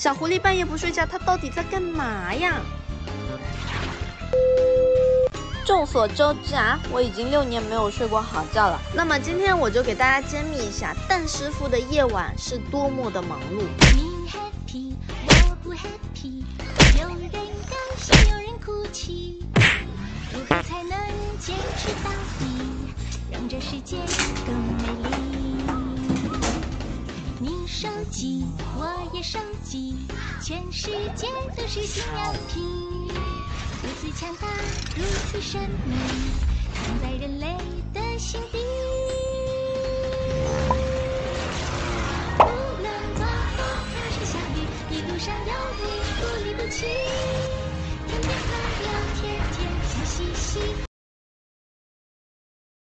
小狐狸半夜不睡觉，它到底在干嘛呀？众所周知啊，我已经6年没有睡过好觉了。那么今天我就给大家揭秘一下蛋师傅的夜晚是多么的忙碌。 你 happy， 我不 happy， 有人高兴，有人哭泣，如何才能坚持到底，让这世界更美丽？你手机，我也手机，全世界都是新样品。如此强大，如此神秘，藏在人类的心底。